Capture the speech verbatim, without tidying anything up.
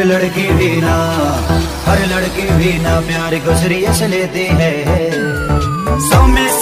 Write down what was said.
लड़की भी ना, हर लड़की भी ना प्यार को सीरियस लेती है। सौ में